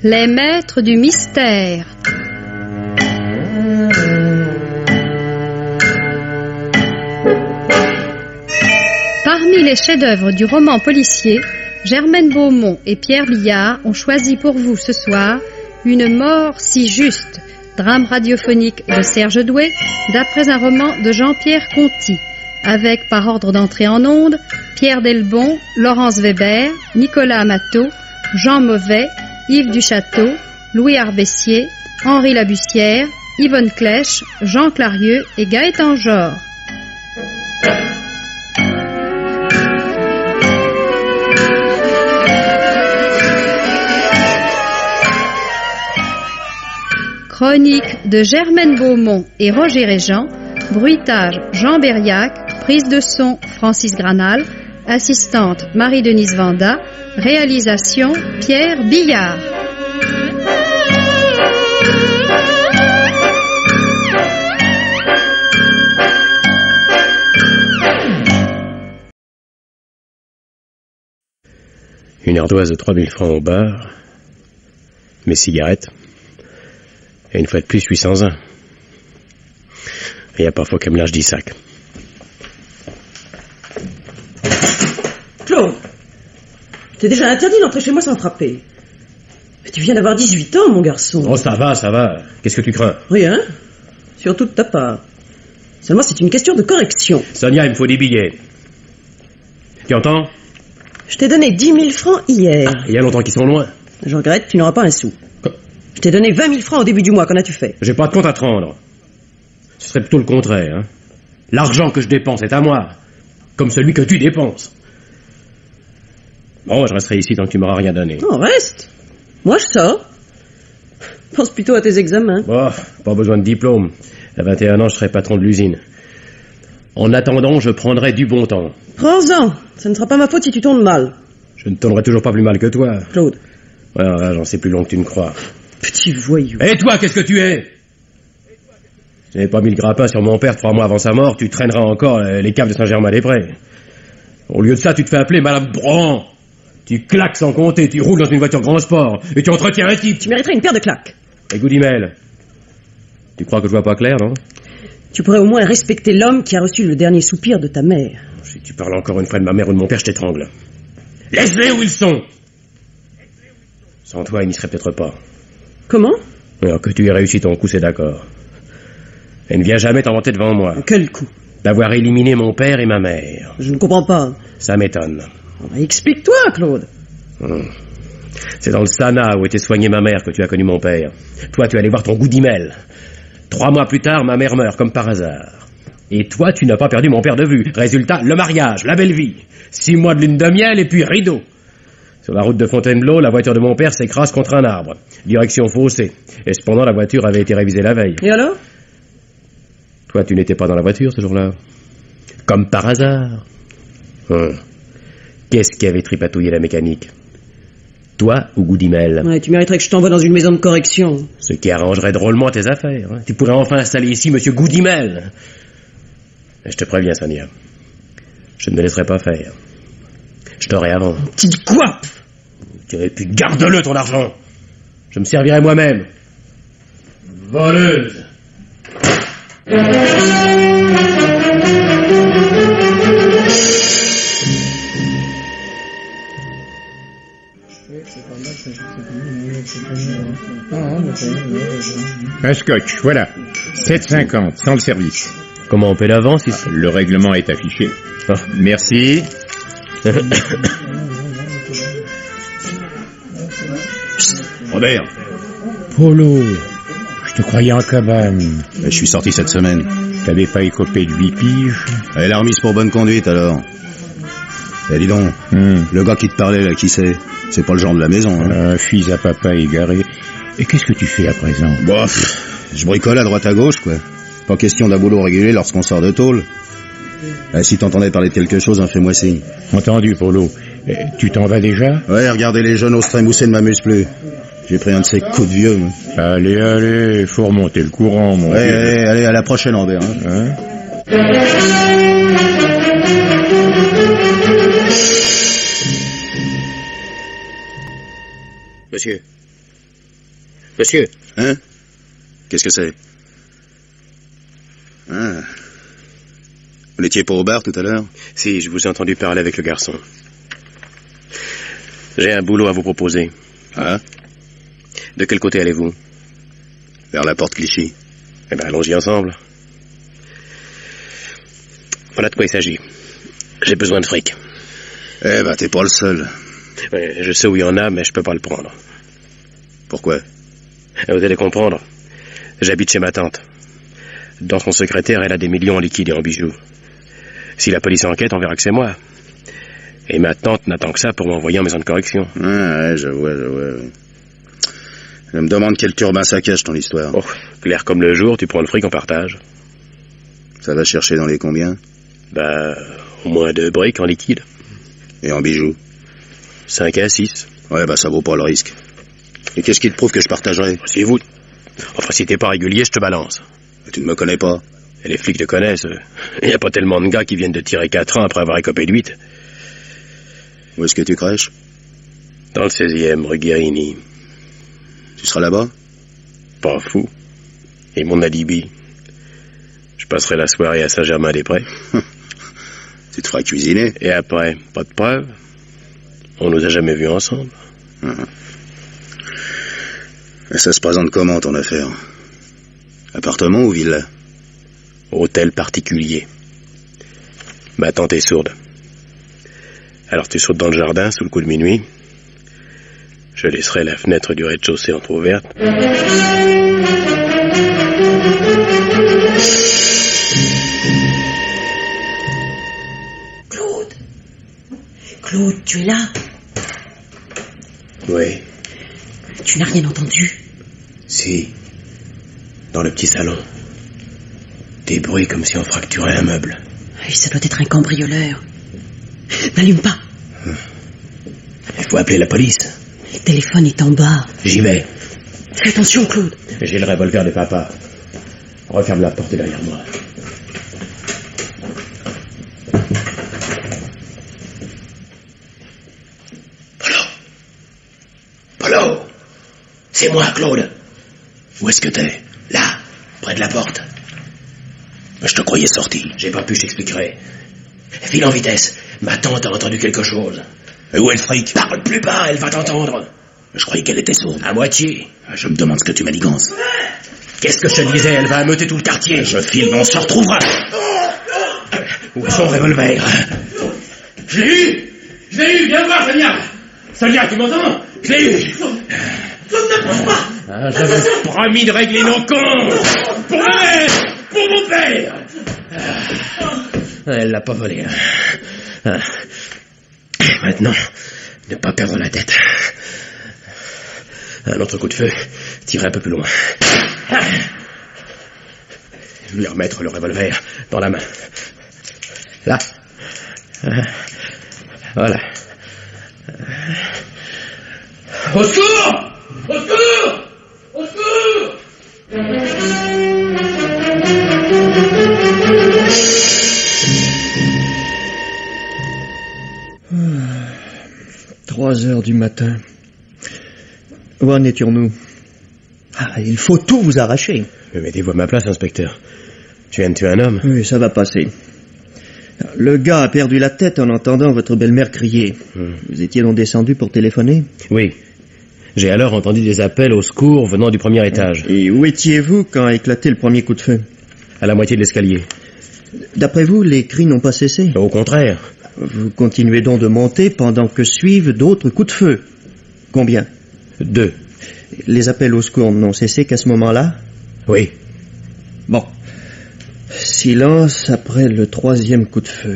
Les maîtres du mystère. Parmi les chefs-d'œuvre du roman policier, Germaine Beaumont et Pierre Billard ont choisi pour vous ce soir Une mort si juste, drame radiophonique de Serge Doué, d'après un roman de Jean-Pierre Conti, avec par ordre d'entrée en ondes Pierre Delbon, Laurence Weber, Nicolas Amato, Jean Mauvais, Yves Duchâteau, Louis Arbessier, Henri Labussière, Yvonne Clèche, Jean Clarieux et Gaëtan Jor. Chronique de Germaine Beaumont et Roger Régent, bruitage Jean Berriac, prise de son Francis Granal, assistante Marie-Denise Vanda, réalisation Pierre Billard. Une ardoise de 3000 francs au bar, mes cigarettes, et une fois de plus 801. Il y a parfois qu'elle me lâche 10 sacs. Claude, t'es déjà interdit d'entrer chez moi sans frapper. Mais tu viens d'avoir 18 ans, mon garçon. Oh, ça va. Qu'est-ce que tu crains? Rien, surtout de ta part. Seulement, c'est une question de correction. Sonia, il me faut des billets. Tu entends? Je t'ai donné 10 000 francs hier. Il y a longtemps qu'ils sont loin. Je regrette, tu n'auras pas un sou. Quoi? Je t'ai donné 20 000 francs au début du mois, qu'en as-tu fait? J'ai pas de compte à te rendre. Ce serait plutôt le contraire, hein. L'argent que je dépense est à moi, comme celui que tu dépenses. Bon, je resterai ici tant que tu m'auras rien donné. Non, reste. Moi, je sors. Pense plutôt à tes examens. Bon, pas besoin de diplôme. À 21 ans, je serai patron de l'usine. En attendant, je prendrai du bon temps. Prends-en. Ce ne sera pas ma faute si tu tournes mal. Je ne tournerai toujours pas plus mal que toi. Claude. Ouais, là, j'en sais plus long que tu ne crois. Petit voyou. Et toi, qu'est-ce que tu es? Si tu n'avais pas mis le grappin sur mon père 3 mois avant sa mort, tu traîneras encore les caves de Saint-Germain-des-Prés. Au lieu de ça, tu te fais appeler Madame Bran. Tu claques sans compter, tu roules dans une voiture grand sport, et tu entretiens un type. Tu mériterais une paire de claques. Et Goudimel, tu crois que je vois pas clair, non? Tu pourrais au moins respecter l'homme qui a reçu le dernier soupir de ta mère. Si tu parles encore une fois de ma mère ou de mon père, je t'étrangle. Laisse-les où ils sont. Sans toi, ils n'y seraient peut-être pas. Comment? Alors que tu aies réussi ton coup, c'est d'accord. Et ne viens jamais t'en vanter devant moi. Quel coup? D'avoir éliminé mon père et ma mère. Je ne comprends pas. Ça m'étonne. Explique-toi, Claude. C'est dans le Sana où était soignée ma mère que tu as connu mon père. Toi, tu es allé voir ton Goudimel. 3 mois plus tard, ma mère meurt, comme par hasard. Et toi, tu n'as pas perdu mon père de vue. Résultat, le mariage, la belle vie. 6 mois de lune de miel et puis rideau. Sur la route de Fontainebleau, la voiture de mon père s'écrase contre un arbre. Direction fossé. Et cependant, la voiture avait été révisée la veille. Et alors? Toi, tu n'étais pas dans la voiture ce jour-là. Comme par hasard. Qu'est-ce qui avait tripatouillé la mécanique? Toi ou Goudimel? Ouais, tu mériterais que je t'envoie dans une maison de correction. Ce qui arrangerait drôlement tes affaires. Hein. Tu pourrais enfin installer ici Monsieur Goudimel. Mais je te préviens, Sonia. Je ne me laisserai pas faire. Je t'aurai avant. Petite quoi? Et puis garde-le ton argent. Je me servirai moi-même. Voleuse. Un scotch, voilà. 7,50, sans le service. Comment on paie l'avance ici? Le règlement est affiché. Oh. Merci. Robert. Polo, je te croyais en cabane. Je suis sorti cette semaine. T'avais pas écopé de 8 piges? Elle l'a remise pour bonne conduite alors. Eh dis donc, le gars qui te parlait là, qui c'est? C'est pas le genre de la maison, hein. Fils à papa égaré. Et qu'est-ce que tu fais à présent? Je bricole à droite à gauche, quoi. Pas question d'un boulot régulier lorsqu'on sort de tôle. Si t'entendais parler de quelque chose, fais-moi signe. Entendu, Polo. Tu t'en vas déjà? Ouais, regardez les jeunes Austrins moussés ne m'amuse plus. J'ai pris un de ces coups de vieux, moi. Allez, faut remonter le courant, mon vieux. Allez, à la prochaine, Ambert. Hein. Monsieur, Monsieur. Hein? Qu'est-ce que c'est? Ah. Vous n'étiez pas au bar tout à l'heure? Si, je vous ai entendu parler avec le garçon. J'ai un boulot à vous proposer. Ah? De quel côté allez-vous? Vers la porte Clichy. Eh bien, allons-y ensemble. Voilà de quoi il s'agit. J'ai besoin de fric. Eh ben, t'es pas le seul. Oui, je sais où il y en a, mais je peux pas le prendre. Pourquoi? Vous allez comprendre. J'habite chez ma tante. Dans son secrétaire, elle a des millions en liquide et en bijoux. Si la police enquête, on verra que c'est moi. Et ma tante n'attend que ça pour m'envoyer en maison de correction. Ah, ouais, je vois. Je me demande quel turbin ça cache, ton histoire. Oh, clair comme le jour, tu prends le fric, on partage. Ça va chercher dans les combien? Bah, au moins 2 briques en liquide. Et en bijoux? 5 à 6. Ouais, bah ça vaut pas le risque. Et qu'est-ce qui te prouve que je partagerai? Si vous... Enfin, si t'es pas régulier, je te balance. Tu ne me connais pas. Et les flics te connaissent. Il n'y a pas tellement de gars qui viennent de tirer 4 ans après avoir écopé de 8. Où est-ce que tu crèches? Dans le 16e, rue Guérini. Tu seras là-bas? Pas fou. Et mon alibi? Je passerai la soirée à Saint-Germain-des-Prés. Tu te feras cuisiner? Et après, pas de preuve. On nous a jamais vus ensemble. Et ça se présente comment, ton affaire? Appartement ou villa? Hôtel particulier. Ma tante est sourde. Alors tu sautes dans le jardin sous le coup de minuit. Je laisserai la fenêtre du rez-de-chaussée entrouverte. Claude, tu es là? Oui. Tu n'as rien entendu? Si. Dans le petit salon. Des bruits comme si on fracturait un meuble. Oui, ça doit être un cambrioleur. N'allume pas. Il faut appeler la police. Le téléphone est en bas. J'y vais. Fais attention, Claude. J'ai le revolver de papa. Referme la porte derrière moi. Polo, c'est moi, Claude. Où est-ce que t'es? Là, près de la porte. Je te croyais sorti. J'ai pas pu, je t'expliquerai. File en vitesse. Ma tante a entendu quelque chose. Et où est le fric? Parle plus bas, elle va t'entendre. Je croyais qu'elle était sourde. À moitié. Je me demande ce que tu manigances. Qu'est-ce que je te disais? Elle va ameuter tout le quartier. Je file, mais on se retrouvera. Où est son revolver? Je l'ai eu, viens voir, Sonia. Sonia, tu m'entends? Je l'ai eu. Ne bouge pas. J'avais promis de régler nos comptes. Pour ma mère, pour mon père. Elle l'a pas volé. Maintenant, ne pas perdre la tête. Un autre coup de feu, tirer un peu plus loin. Lui remettre le revolver dans la main. Là. Voilà. Au secours! Au secours! Au secours! 3 heures du matin. Où en étions-nous? Il faut tout vous arracher. Mettez-vous à ma place, inspecteur. Tu viens de tuer un homme? Oui, ça va passer. Le gars a perdu la tête en entendant votre belle-mère crier. Vous étiez donc descendu pour téléphoner? Oui. J'ai alors entendu des appels au secours venant du premier étage. Et où étiez-vous quand a éclaté le premier coup de feu? À la moitié de l'escalier. D'après vous, les cris n'ont pas cessé? Au contraire. Vous continuez donc de monter pendant que suivent d'autres coups de feu. Combien? 2. Les appels au secours n'ont cessé qu'à ce moment-là? Oui. Bon. Silence après le 3e coup de feu.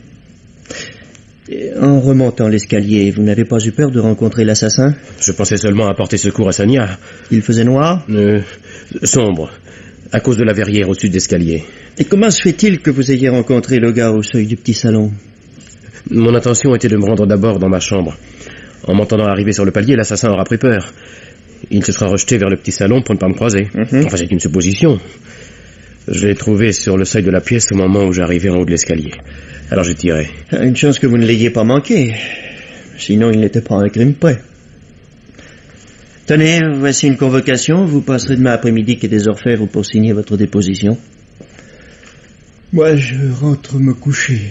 Et en remontant l'escalier, vous n'avez pas eu peur de rencontrer l'assassin? Je pensais seulement apporter secours à Sonia. Il faisait noir? Sombre. À cause de la verrière au sud d'escalier. Et comment se fait-il que vous ayez rencontré le gars au seuil du petit salon? Mon intention était de me rendre d'abord dans ma chambre. En m'entendant arriver sur le palier, l'assassin aura pris peur. Il se sera rejeté vers le petit salon pour ne pas me croiser. Enfin, c'est une supposition. Je l'ai trouvé sur le seuil de la pièce au moment où j'arrivais en haut de l'escalier. Alors j'ai tiré. Une chance que vous ne l'ayez pas manqué. Sinon, il n'était pas à un crime près. Tenez, voici une convocation. Vous passerez demain après-midi quai des Orfèvres pour signer votre déposition. Moi, je rentre me coucher.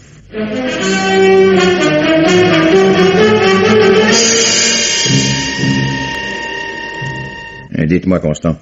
Dites-moi, Constant,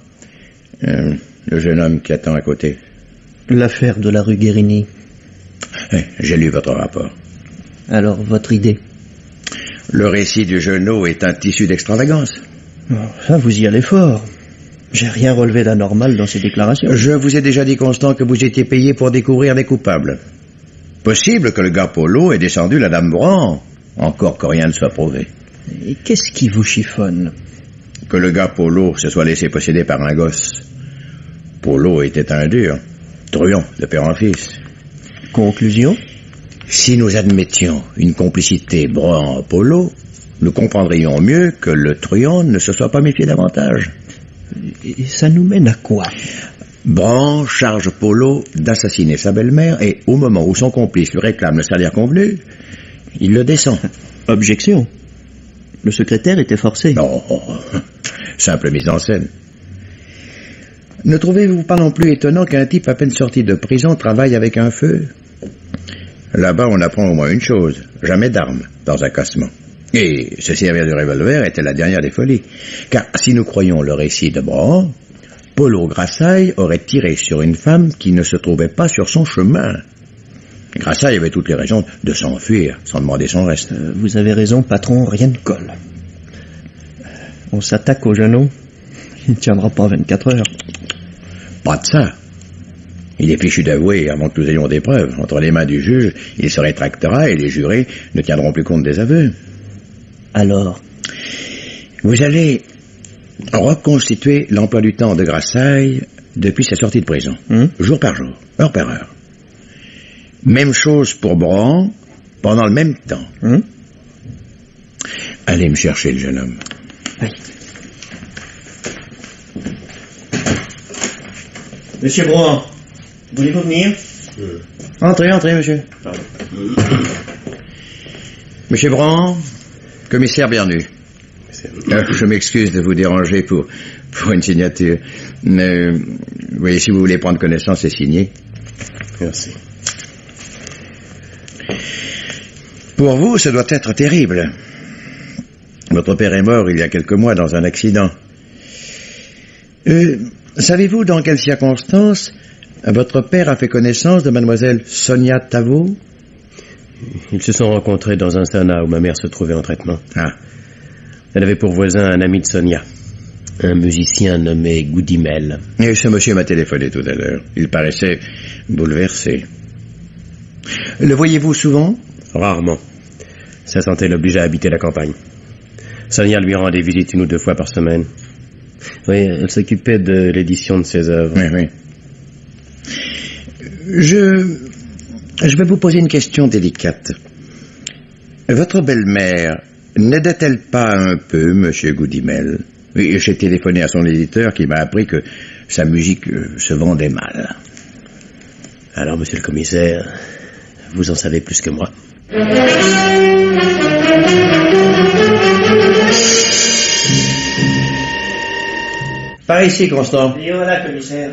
le jeune homme qui attend à côté. L'affaire de la rue Guérini. J'ai lu votre rapport. Alors, votre idée? Le récit du genou est un tissu d'extravagance. Ça, vous y allez fort. J'ai rien relevé d'anormal dans ces déclarations. Je vous ai déjà dit, Constant, que vous étiez payé pour découvrir les coupables. Possible que le gars Polo ait descendu la dame Brand, encore que rien ne soit prouvé. Et qu'est-ce qui vous chiffonne? Que le gars Polo se soit laissé posséder par un gosse. Polo était un dur, truand de père en fils. Conclusion? Si nous admettions une complicité Brand-Polo, nous comprendrions mieux que le truand ne se soit pas méfié davantage. Et ça nous mène à quoi? Brand charge Polo d'assassiner sa belle-mère et au moment où son complice lui réclame le salaire convenu, il le descend. Objection. Le secrétaire était forcé. Non, simple mise en scène. Ne trouvez-vous pas non plus étonnant qu'un type à peine sorti de prison travaille avec un feu? Là-bas, on apprend au moins une chose, jamais d'armes dans un cassement. Et se servir du revolver était la dernière des folies. Car si nous croyons le récit de Brand, Polo Grassaille aurait tiré sur une femme qui ne se trouvait pas sur son chemin. Grassaille avait toutes les raisons de s'enfuir sans demander son reste. Vous avez raison, patron, rien ne colle. On s'attaque au genou, il ne tiendra pas 24 heures. Pas de ça. Il est fichu d'avouer avant que nous ayons des preuves. Entre les mains du juge, il se rétractera et les jurés ne tiendront plus compte des aveux. Alors? Vous allez reconstituer l'emploi du temps de Grassaille depuis sa sortie de prison. Jour par jour, heure par heure. Même chose pour Brand, pendant le même temps. Allez me chercher le jeune homme. Oui. Monsieur Brand, voulez-vous venir? Entrez, monsieur. Monsieur Brand, commissaire Bernu. Je m'excuse de vous déranger pour une signature. Vous voyez, si vous voulez prendre connaissance et signer. Merci. Pour vous, ça doit être terrible. Votre père est mort il y a quelques mois dans un accident. Savez-vous dans quelles circonstances votre père a fait connaissance de mademoiselle Sonia Tavo? Ils se sont rencontrés dans un sana où ma mère se trouvait en traitement. Ah. Elle avait pour voisin un ami de Sonia, un musicien nommé Goudimel. Et ce monsieur m'a téléphoné tout à l'heure. Il paraissait bouleversé. Le voyez-vous souvent? Rarement. Sa santé l'obligeait à habiter la campagne. Sonia lui rend des visites 1 ou 2 fois par semaine. Oui, elle s'occupait de l'édition de ses œuvres. Oui. Je vais vous poser une question délicate. Votre belle-mère n'aidait-elle pas un peu monsieur Goudimel? Oui, j'ai téléphoné à son éditeur qui m'a appris que sa musique se vendait mal. Alors, monsieur le commissaire, vous en savez plus que moi. Par ici, Constant. Et voilà, commissaire.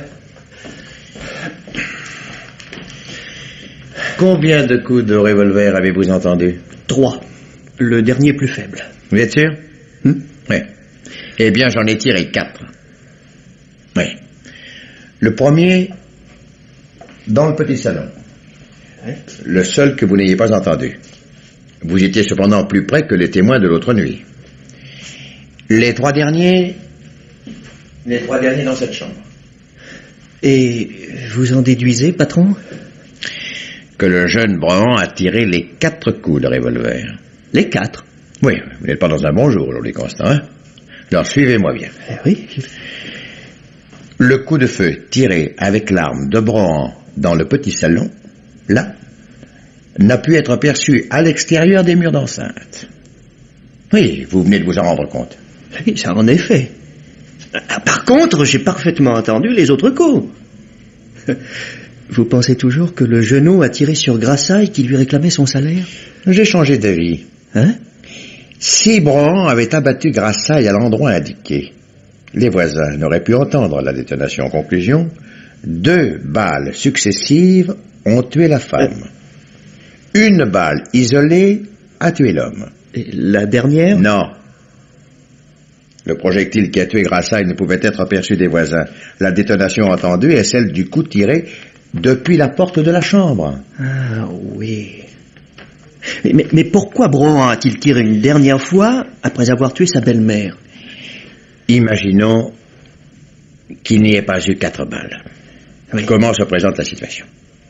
Combien de coups de revolver avez-vous entendu? 3. Le dernier plus faible. Vous êtes sûr? Oui. Eh bien, j'en ai tiré 4. Oui. Le premier, dans le petit salon. Oui. Le seul que vous n'ayez pas entendu. Vous étiez cependant plus près que les témoins de l'autre nuit. Les 3 derniers... Les 3 derniers dans cette chambre. Et vous en déduisez, patron? Que le jeune Brand a tiré les 4 coups de revolver. Les 4? Oui, vous n'êtes pas dans un bon jour aujourd'hui, Constant, hein? Alors, suivez-moi bien. Oui. Le coup de feu tiré avec l'arme de Brand dans le petit salon, là, n'a pu être perçu à l'extérieur des murs d'enceinte. Oui, vous venez de vous en rendre compte. Oui, ça en est fait. Par contre, j'ai parfaitement entendu les autres coups. Vous pensez toujours que le genou a tiré sur Grassaille qui lui réclamait son salaire? J'ai changé d'avis. Hein? Si Brohan avait abattu Grassaille à l'endroit indiqué, les voisins n'auraient pu entendre la détonation. En conclusion, 2 balles successives ont tué la femme. Une balle isolée a tué l'homme. Et la dernière? Non. Le projectile qui a tué Grassaille ne pouvait être aperçu des voisins. La détonation entendue est celle du coup tiré depuis la porte de la chambre. Ah oui. Mais pourquoi Brohan a-t-il tiré une dernière fois après avoir tué sa belle-mère? Imaginons qu'il n'y ait pas eu 4 balles. Oui. Comment se présente la situation?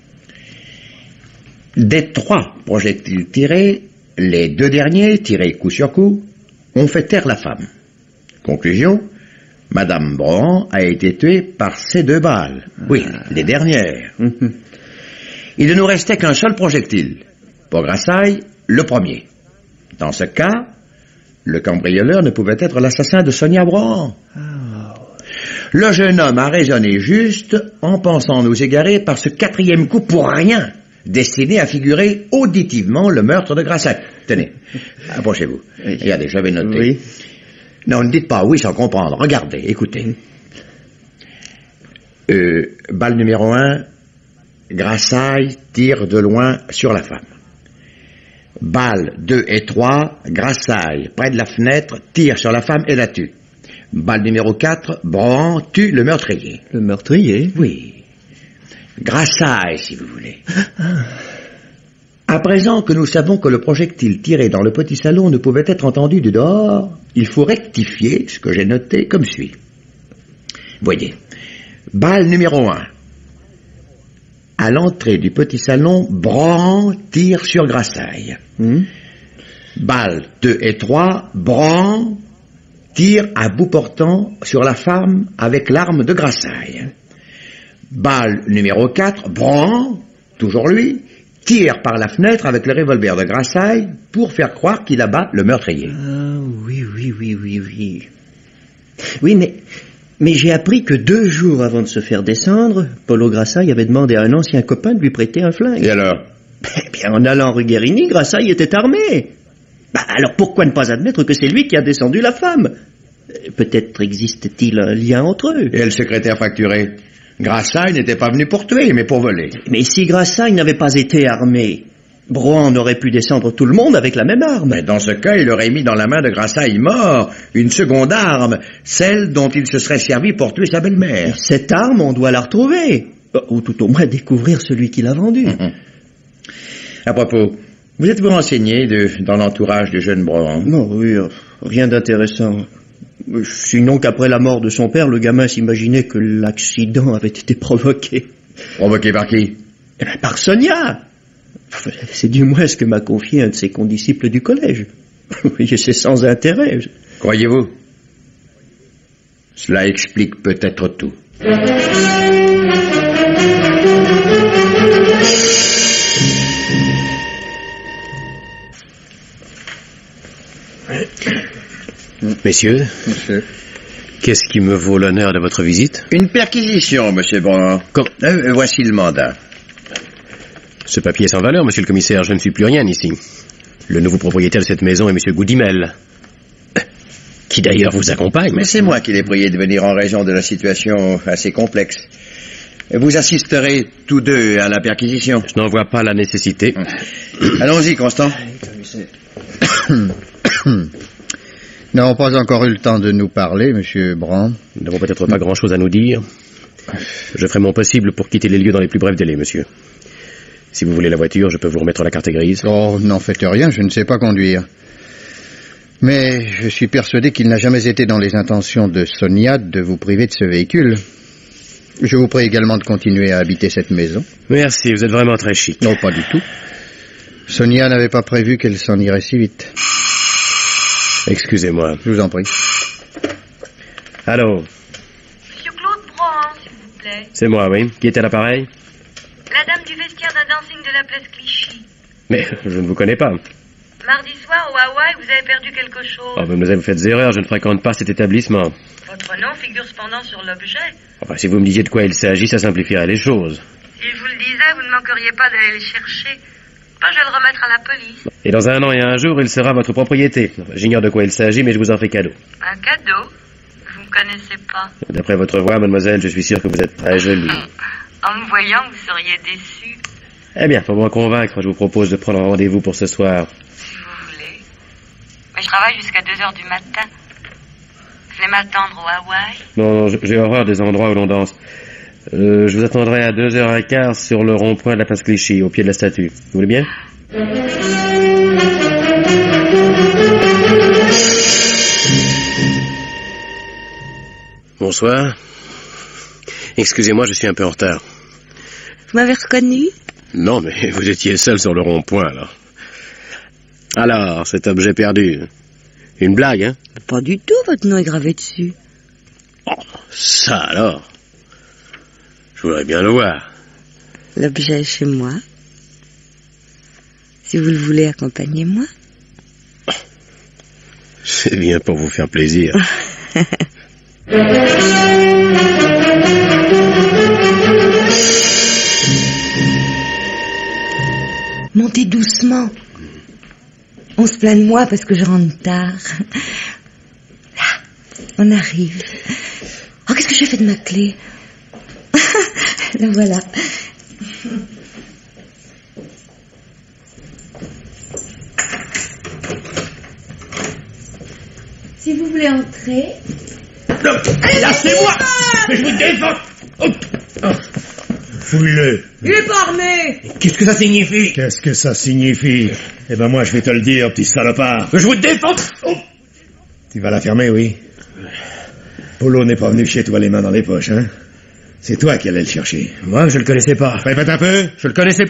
Des 3 projectiles tirés, les 2 derniers, tirés coup sur coup, ont fait taire la femme. Conclusion, Madame Brohan a été tuée par ces 2 balles. Oui, les dernières. Il ne nous restait qu'un seul projectile. Pour Grassaille, le premier. Dans ce cas, le cambrioleur ne pouvait être l'assassin de Sonia Brohan. Le jeune homme a raisonné juste en pensant nous égarer par ce 4e coup pour rien, destiné à figurer auditivement le meurtre de Grassaille. Tenez, approchez-vous. Regardez, j'avais noté. Oui. Non, ne dites pas oui sans comprendre. Regardez, écoutez. Balle numéro 1, Grassaille tire de loin sur la femme. Balle 2 et 3, Grassaille, près de la fenêtre, tire sur la femme et la tue. Balle numéro 4, Brohan tue le meurtrier. Le meurtrier? Oui. Grassaille, si vous voulez. À présent que nous savons que le projectile tiré dans le petit salon ne pouvait être entendu du dehors, il faut rectifier ce que j'ai noté comme suit. Voyez. Balle numéro 1. À l'entrée du petit salon, Brohan tire sur Grassaille. Balles 2 et 3, Brohan tire à bout portant sur la femme avec l'arme de Grassaille. Balle numéro 4, Brohan, toujours lui, tire par la fenêtre avec le revolver de Grassaille pour faire croire qu'il abat le meurtrier. Ah oui. Oui, mais j'ai appris que 2 jours avant de se faire descendre, Polo Grassaille avait demandé à un ancien copain de lui prêter un flingue. Et alors? Eh bien, en allant rue Guérini, Grassaille était armé. Alors pourquoi ne pas admettre que c'est lui qui a descendu la femme? Peut-être existe-t-il un lien entre eux. Et le secrétaire fracturé? Grassaille n'était pas venu pour tuer, mais pour voler. Mais si Grassaille n'avait pas été armé, Brohan aurait pu descendre tout le monde avec la même arme. Mais dans ce cas, il aurait mis dans la main de Grassaille mort une seconde arme, celle dont il se serait servi pour tuer sa belle-mère. Cette arme, on doit la retrouver. Ou tout au moins découvrir celui qui l'a vendue. À propos, vous êtes-vous renseigné dans l'entourage du jeune Brohan? Non, oui, rien d'intéressant. Sinon qu'après la mort de son père, le gamin s'imaginait que l'accident avait été provoqué. Provoqué par qui? Eh bien, par Sonia. C'est du moins ce que m'a confié un de ses condisciples du collège. Oui, c'est sans intérêt. Croyez-vous? Cela explique peut-être tout. Messieurs, Monsieur. qu'est-ce qui me vaut l'honneur de votre visite? Une perquisition, monsieur Brohan. Voici le mandat. Ce papier est sans valeur, monsieur le commissaire, je ne suis plus rien ici. Le nouveau propriétaire de cette maison est monsieur Goudimel, qui d'ailleurs vous accompagne. Mais c'est moi qui l'ai prié de venir en raison de la situation assez complexe. Vous assisterez tous deux à la perquisition. Je n'en vois pas la nécessité. Allons-y, Constant. Nous n'avons pas encore eu le temps de nous parler, monsieur Brohan. Nous n'avons peut-être pas grand-chose à nous dire. Je ferai mon possible pour quitter les lieux dans les plus brefs délais, monsieur. Si vous voulez la voiture, je peux vous remettre la carte grise. Oh, n'en faites rien, je ne sais pas conduire. Mais je suis persuadé qu'il n'a jamais été dans les intentions de Sonia de vous priver de ce véhicule. Je vous prie également de continuer à habiter cette maison. Merci, vous êtes vraiment très chic. Non, pas du tout. Sonia n'avait pas prévu qu'elle s'en irait si vite. Excusez-moi. Je vous en prie. Allô? Monsieur Claude Brohan, s'il vous plaît. C'est moi, oui. Qui est à l'appareil? La dame du vestiaire d'un dancing de la place Clichy. Mais je ne vous connais pas. Mardi soir, au Hawaï, vous avez perdu quelque chose. Oh, mademoiselle, vous faites erreur, je ne fréquente pas cet établissement. Votre nom figure cependant sur l'objet. Enfin, si vous me disiez de quoi il s'agit, ça simplifierait les choses. Si je vous le disais, vous ne manqueriez pas d'aller le chercher. pas, je vais le remettre à la police. Et dans 1 an et 1 jour, il sera votre propriété. J'ignore de quoi il s'agit, mais je vous en fais cadeau. Un cadeau? Vous me connaissez pas. D'après votre voix, mademoiselle, je suis sûr que vous êtes très jolie. En me voyant, vous seriez déçu. Eh bien, pour me convaincre, je vous propose de prendre rendez-vous pour ce soir. Si vous voulez. Mais je travaille jusqu'à 2h du matin. Vous voulez m'attendre au Hawaï? Non, j'ai horreur des endroits où l'on danse. Je vous attendrai à 2h15 sur le rond-point de la place Clichy, au pied de la statue. Vous voulez bien? Bonsoir. Excusez-moi, je suis un peu en retard. Vous m'avez reconnu? Non, mais vous étiez seul sur le rond-point, alors. Alors, cet objet perdu. Une blague, hein? Pas du tout, votre nom est gravé dessus. Oh, ça alors. Je voudrais bien le voir. L'objet est chez moi. Si vous le voulez, accompagnez-moi. C'est bien pour vous faire plaisir. Montez doucement. On se plaint de moi parce que je rentre tard. Là, on arrive. Oh, qu'est-ce que j'ai fait de ma clé? La voilà. Si vous voulez entrer... Non, lâchez-moi! Mais je vous défends! Fouille-le. Il est pas armé. Qu'est-ce que ça signifie? Qu'est-ce que ça signifie? Eh ben moi je vais te le dire, petit salopard. Je vous défends! Tu vas la fermer, oui? Polo n'est pas venu chez toi les mains dans les poches, hein? C'est toi qui allais le chercher. Moi, je le connaissais pas. Répète un peu. Je le connaissais...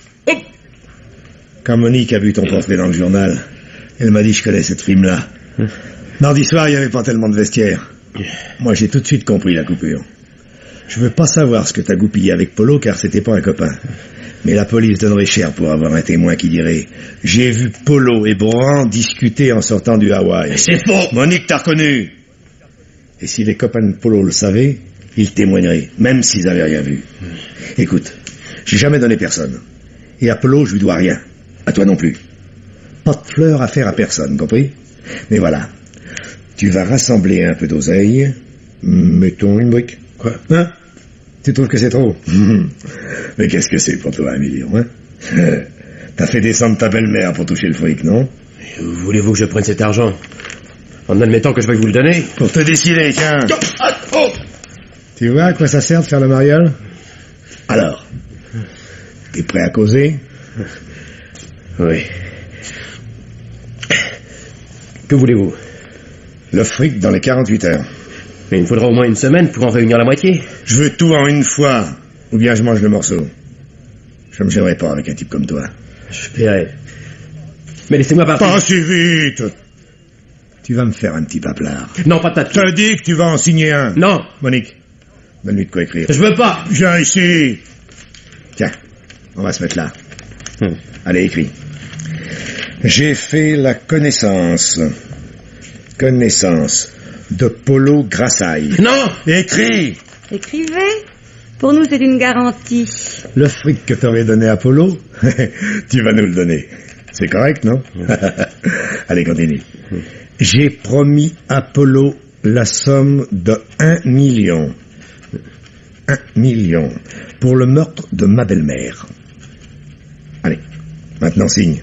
Quand Monique a vu ton portrait dans le journal, elle m'a dit je connais cette film-là. Mardi soir, il n'y avait pas tellement de vestiaire. Moi, j'ai tout de suite compris la coupure. Je veux pas savoir ce que t'as goupillé avec Polo, car c'était pas un copain. Mais la police donnerait cher pour avoir un témoin qui dirait « J'ai vu Polo et Brohan discuter en sortant du Hawaï. » C'est faux! Monique t'a reconnu. Et si les copains de Polo le savaient, ils témoigneraient, même s'ils avaient rien vu. Écoute, j'ai jamais donné personne. Et à Polo, je lui dois rien. À toi non plus. Pas de fleurs à faire à personne, compris? Mais voilà. Tu vas rassembler un peu d'oseille. Mettons une brique. Quoi? Hein? Tu trouves que c'est trop? Mais qu'est-ce que c'est pour toi, 1 million, hein? T'as fait descendre ta belle-mère pour toucher le fric, non? Voulez-vous que je prenne cet argent? En admettant que je vais vous le donner? Pour te décider, tiens. Tu vois à quoi ça sert de faire le mariole? Alors, t'es prêt à causer? Oui. Que voulez-vous? Le fric dans les 48 heures. Mais il me faudra au moins 1 semaine pour en réunir la moitié. Je veux tout en une fois, ou bien je mange le morceau. Je me gênerai pas avec un type comme toi. Je paierai. Mais laissez-moi partir. Pas si vite. Tu vas me faire un petit paplard. Non, pas de papier. Je te dis que tu vas en signer un. Non. Monique, donne-lui de quoi écrire. Je veux pas. Viens ici. Tiens, on va se mettre là. Allez, écris. J'ai fait la connaissance de Polo Grassaille. Non. Écris. Écrivez. Pour nous, c'est une garantie. Le fric que t'aurais donné à Polo, tu vas nous le donner. C'est correct, non? Allez, continue. J'ai promis à Polo la somme de 1 million. 1 million. Pour le meurtre de ma belle-mère. Allez, maintenant signe.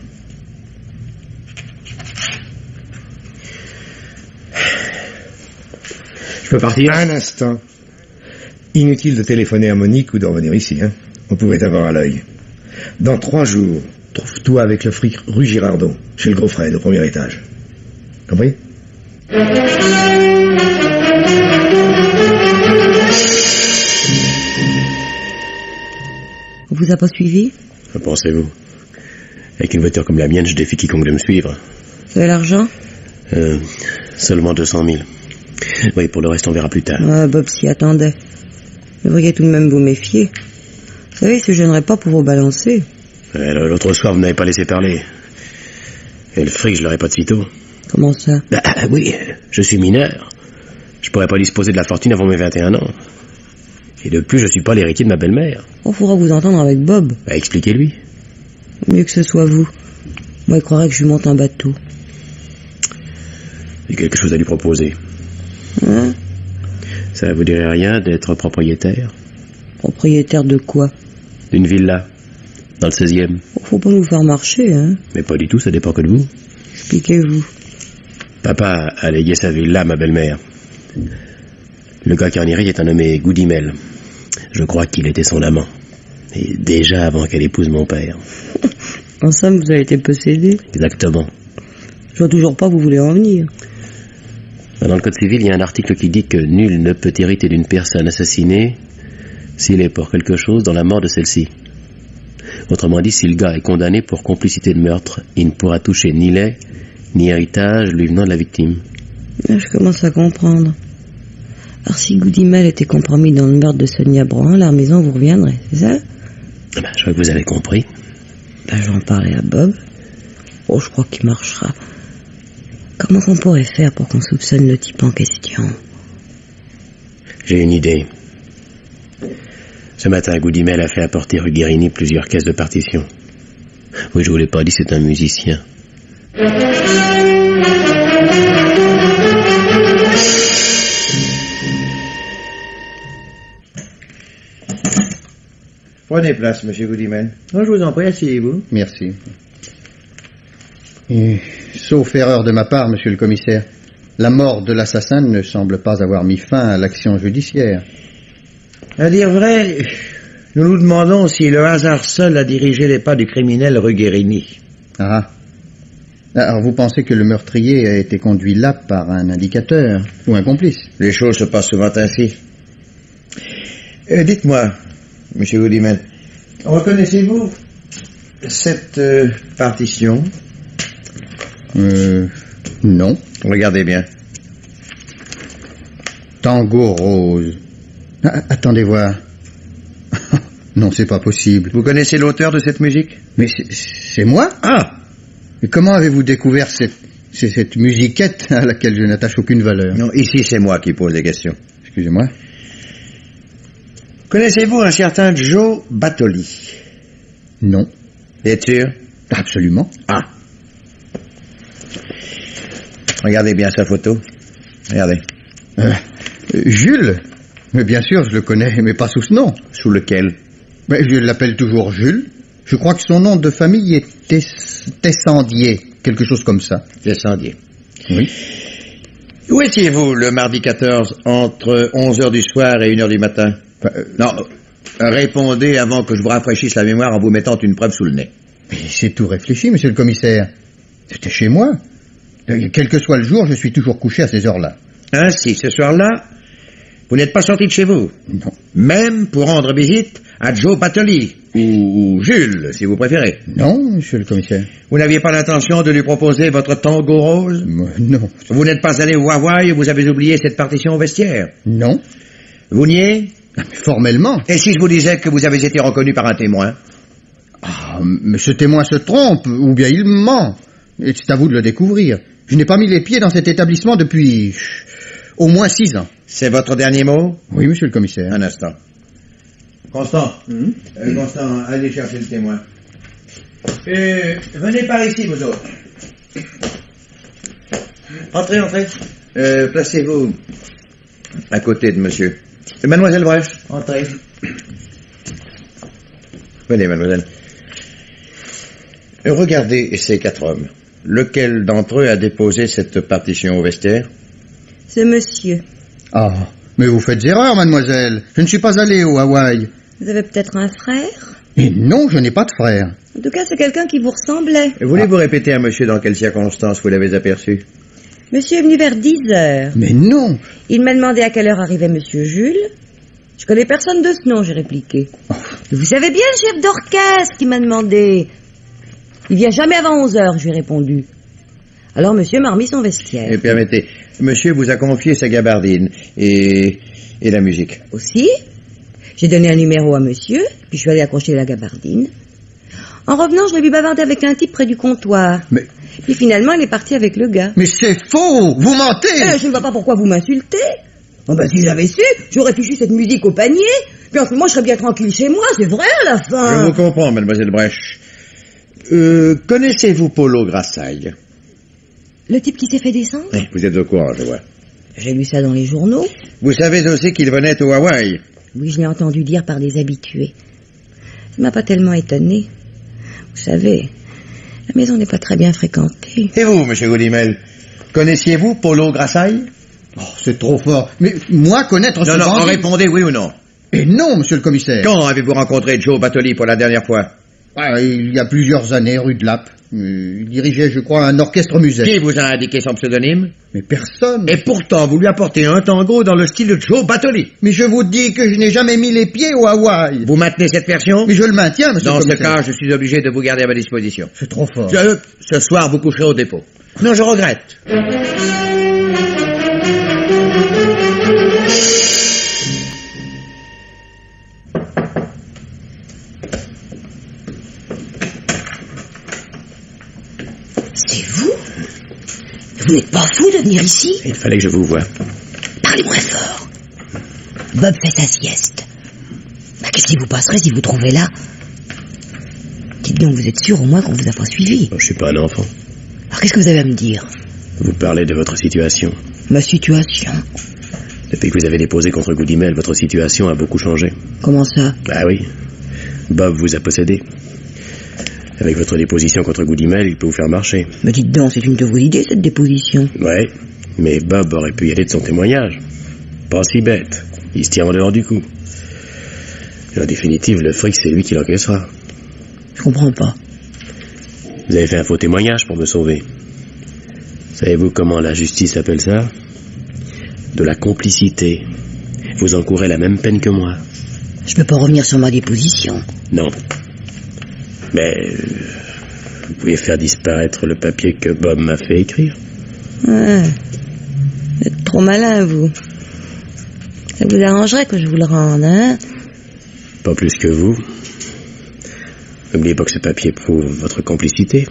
Je peux partir? Un instant. Inutile de téléphoner à Monique ou de revenir ici, hein. On pouvait t'avoir à l'œil. Dans 3 jours, trouve-toi avec le fric rue Girardot, chez le gros Fred, au 1er étage. Compris? On vous a pas suivi? Que pensez-vous? Avec une voiture comme la mienne, je défie quiconque de me suivre. Vous avez l'argent? Seulement 200 000. Oui, pour le reste, on verra plus tard. Ah, Bob s'y attendait. Vous devriez tout de même vous méfier. Vous savez, il se gênerait pas pour vous balancer. L'autre soir, vous n'avez pas laissé parler. Et le fric, je l'aurais pas de sitôt. Comment ça? Oui, je suis mineur. Je pourrais pas disposer de la fortune avant mes 21 ans. Et de plus, je suis pas l'héritier de ma belle-mère. On faudra vous entendre avec Bob. Expliquez-lui. Mieux que ce soit vous. Moi, il croirait que je lui monte un bateau. J'ai quelque chose à lui proposer. Hein? Ça vous dirait rien d'être propriétaire? Propriétaire de quoi? D'une villa, dans le 16e. Faut pas nous faire marcher, hein. Mais pas du tout, ça dépend que de vous. Expliquez-vous. Papa a légué sa villa à ma belle-mère. Le gars qui en irait est un nommé Goudimel. Je crois qu'il était son amant. Et déjà avant qu'elle épouse mon père. En somme, vous avez été possédé? Exactement. Je vois toujours pas où vous voulez en venir. Dans le Code civil, il y a un article qui dit que nul ne peut hériter d'une personne assassinée s'il est pour quelque chose dans la mort de celle-ci. Autrement dit, si le gars est condamné pour complicité de meurtre, il ne pourra toucher ni lait, ni héritage lui venant de la victime. Je commence à comprendre. Alors si Goudimel était compromis dans le meurtre de Sonia Brohan, la maison vous reviendrait, c'est ça? Je crois que vous avez compris. J'en parlais à Bob. Oh, je crois qu'il marchera. Comment qu'on pourrait faire pour qu'on soupçonne le type en question? J'ai une idée. Ce matin, Goudimel a fait apporter rue Guérini plusieurs caisses de partition. Oui, je vous l'ai pas dit, c'est un musicien. Prenez place, monsieur Goudimel. Non, je vous en prie, asseyez-vous. Merci. Et, sauf erreur de ma part, monsieur le commissaire, la mort de l'assassin ne semble pas avoir mis fin à l'action judiciaire. À dire vrai, nous nous demandons si le hasard seul a dirigé les pas du criminel rue Guérini. Ah. Alors vous pensez que le meurtrier a été conduit là par un indicateur ou un complice? Les choses se passent souvent ainsi. Dites-moi, monsieur Goudimel, reconnaissez-vous cette partition? Non. Regardez bien. Tango rose. Attendez voir. Non, c'est pas possible. Vous connaissez l'auteur de cette musique? Mais c'est moi? Ah! Mais comment avez-vous découvert cette musiquette à laquelle je n'attache aucune valeur? Non, ici c'est moi qui pose des questions. Excusez-moi. Connaissez-vous un certain Joe Batoli? Non. Êtes sûr? Absolument. Ah. Regardez bien sa photo. Regardez. Jules? Mais bien sûr, je le connais, mais pas sous ce nom. Sous lequel? Mais je l'appelle toujours Jules. Je crois que son nom de famille est Tessandier, quelque chose comme ça. Tessandier. Oui. Où étiez-vous le mardi 14 entre 11h du soir et 1h du matin? Non, répondez avant que je vous rafraîchisse la mémoire en vous mettant une preuve sous le nez. Mais c'est tout réfléchi, monsieur le commissaire. C'était chez moi. Quel que soit le jour, je suis toujours couché à ces heures-là. Ainsi, ce soir-là, vous n'êtes pas sorti de chez vous? Non. Même pour rendre visite à Joe Batoli, ou Jules, si vous préférez? Non, monsieur le commissaire. Vous n'aviez pas l'intention de lui proposer votre tango rose? Non. Vous n'êtes pas allé au Hawaï et vous avez oublié cette partition au vestiaire? Non. Vous niez? Formellement. Et si je vous disais que vous avez été reconnu par un témoin? Ah, mais ce témoin se trompe, ou bien il ment. Et c'est à vous de le découvrir. Je n'ai pas mis les pieds dans cet établissement depuis au moins 6 ans. C'est votre dernier mot? Oui, monsieur le commissaire. Un instant. Constant. Constant, allez chercher le témoin. Venez par ici, vous autres. Entrez. Placez-vous à côté de monsieur. Mademoiselle Bref, entrez. Venez, mademoiselle. Regardez ces 4 hommes. Lequel d'entre eux a déposé cette partition au vestiaire? C'est monsieur. Ah, mais vous faites erreur, mademoiselle. Je ne suis pas allé au Hawaï. Vous avez peut-être un frère? Et non, je n'ai pas de frère. En tout cas, c'est quelqu'un qui vous ressemblait. Voulez-vous répéter à monsieur dans quelles circonstances vous l'avez aperçu? Monsieur est venu vers 10 heures. Mais non. Il m'a demandé à quelle heure arrivait monsieur Jules. Je connais personne de ce nom, j'ai répliqué. Oh. Vous savez bien le chef d'orchestre qui m'a demandé. Il vient jamais avant 11 heures, je lui ai répondu. Alors monsieur m'a remis son vestiaire. Et permettez, monsieur vous a confié sa gabardine et la musique. Aussi. J'ai donné un numéro à monsieur, puis je suis allé accrocher la gabardine. En revenant, je l'ai vu bavarder avec un type près du comptoir. Mais... Puis finalement, il est parti avec le gars. Mais c'est faux. Vous mentez. Je ne vois pas pourquoi vous m'insultez. Oh ben, si j'avais su, j'aurais fichu cette musique au panier. Puis en ce moment, je serais bien tranquille chez moi, c'est vrai à la fin. Je vous comprends, mademoiselle Brèche. Connaissez-vous Polo Grassaille? Le type qui s'est fait descendre? Oui, vous êtes au courant, je vois. J'ai lu ça dans les journaux. Vous savez aussi qu'il venait au Hawaï? Oui, je l'ai entendu dire par des habitués. Ça m'a pas tellement étonné. Vous savez, la maison n'est pas très bien fréquentée. Et vous, monsieur Goudimel, connaissiez-vous Polo Grassaille? Oh, c'est trop fort. Mais moi, connaître ce Non, bandit... répondez oui ou non. Et non, monsieur le commissaire. Quand avez-vous rencontré Joe Batoli pour la dernière fois? Ah, il y a plusieurs années, rue de Lappe. Il dirigeait, je crois, un orchestre musette. Qui vous a indiqué son pseudonyme? Mais personne. Et pourtant, vous lui apportez un tango dans le style de Joe Batoli. Mais je vous dis que je n'ai jamais mis les pieds au Hawaï. Vous maintenez cette version? Mais je le maintiens, monsieur le Dans ce commissaire. cas, je suis obligé de vous garder à ma disposition. C'est trop fort. Ce soir, vous coucherez au dépôt. Non, je regrette. C'est vous? Vous n'êtes pas fou de venir ici? Il fallait que je vous voie. Parlez moins fort. Bob fait sa sieste. Bah, qu'est-ce qui vous passerait si vous trouvez là? Dites donc, vous êtes sûr au moins qu'on vous a pas suivi? Je suis pas un enfant. Alors qu'est-ce que vous avez à me dire? Vous parlez de votre situation. Ma situation? Depuis que vous avez déposé contre Goudimel, votre situation a beaucoup changé. Comment ça? Ah oui. Bob vous a possédé. Avec votre déposition contre Goudimel, il peut vous faire marcher. Mais dites donc, c'est une de vos idées, cette déposition. Ouais, mais Bob aurait pu y aller de son témoignage. Pas si bête. Il se tient en dehors du coup. Et en définitive, le fric, c'est lui qui l'encaissera. Je comprends pas. Vous avez fait un faux témoignage pour me sauver. Savez-vous comment la justice appelle ça? De la complicité. Vous encourez la même peine que moi. Je peux pas revenir sur ma déposition. Non. Mais vous pouvez faire disparaître le papier que Bob m'a fait écrire. Ouais. Vous êtes trop malin, vous. Ça vous arrangerait que je vous le rende, hein? Pas plus que vous. N'oubliez pas que ce papier prouve votre complicité.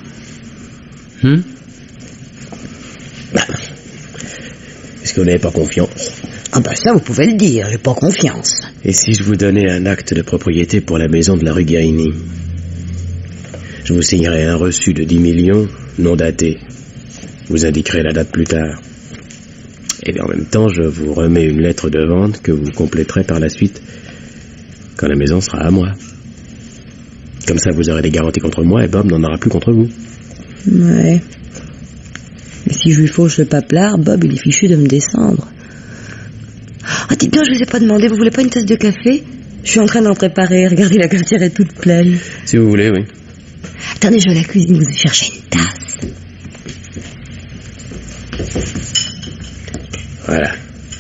Est-ce que vous n'avez pas confiance? Ah bah ça, vous pouvez le dire, j'ai pas confiance. Et si je vous donnais un acte de propriété pour la maison de la rue Guérini? Je vous signerai un reçu de 10 millions, non daté. Vous indiquerez la date plus tard. Et en même temps, je vous remets une lettre de vente que vous compléterez par la suite quand la maison sera à moi. Comme ça, vous aurez des garanties contre moi et Bob n'en aura plus contre vous. Ouais. Mais si je lui fauche le paplard, Bob, il est fichu de me descendre. Ah, dites bien, je vous ai pas demandé, vous voulez pas une tasse de café? Je suis en train d'en préparer, regardez, la cafetière est toute pleine. Si vous voulez, oui. Attendez, je vais à la cuisine vous chercher une tasse. Voilà.